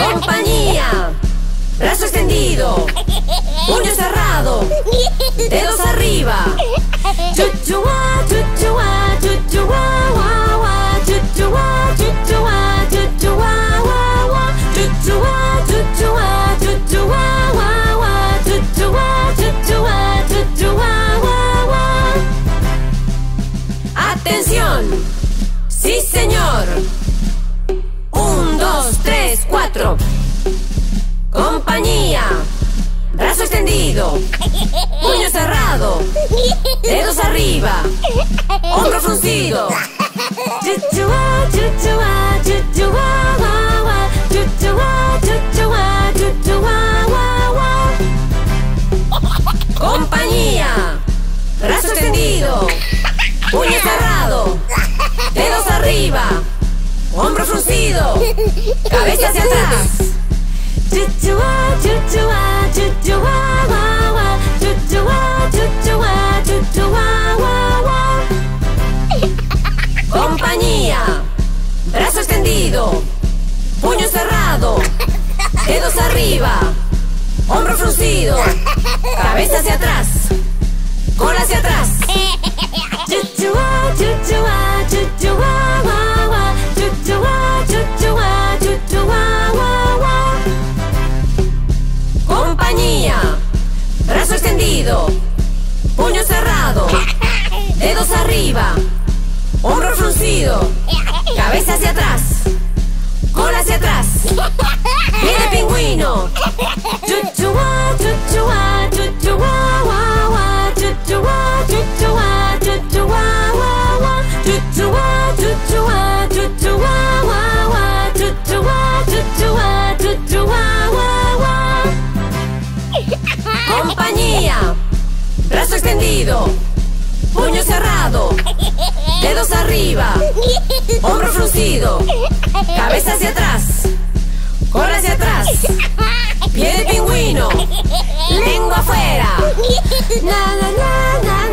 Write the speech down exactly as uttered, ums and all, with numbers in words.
Compañía. Brazo extendido. Puño cerrado. Dedos arriba. Chuchuá, chuchuá, chuchuá, guá, guá. Chuchuá, chuchuá, chuchuá, guá, guá. Chuchuá, chuchuá, chuchuá, guá, guá. Chuchuá, chuchuá, chuchuá, guá, guá. ¡Atención! ¡Sí, señor! Un, dos, tres, cuatro. Compañía. Brazo extendido. Puño cerrado. Dedos arriba. Hombro fruncido. Chuchuá, chuchuá, chuchuá, guá, guá. Chuchuá, chuchuá, chuchuá, guá, guá. Compañía. Brazo extendido. Puño cerrado. Dedos arriba. Hombro fruncido. Cabeza hacia atrás. Chuchuá, chuchuá, chuchuá, guá, guá. Chuchuá, chuchuá, chuchuá, guá, guá. Compañía. Brazo extendido. Puño cerrado. Dedos arriba. Hombro fruncido. Cabeza hacia atrás. Cola hacia atrás. Chuchuá, chuchuá, chuchuá, guá, guá. Chuchuá, chuchuá, chuchuá, guá, guá. Compañía. Brazo extendido. Puño cerrado. Dedos arriba. Hombro fruncido. Cabeza hacia atrás. Cola hacia atrás. Pie de pingüino. Chuchuá, chuchuá, chuchuá, guá, guá. Chuchuá, chuchuá, chuchuá, guá, guá. Chuchuá, chuchuá, chuchuá, guá, guá. Chuchuá, chuchuá, chuchuá, guá, guá. Compañía. Brazo extendido. Puño cerrado. Dedos arriba. Hombro fruncido. Cabeza hacia atrás. Cola hacia atrás. Pie de pingüino. Lengua afuera. Na, na, na, na.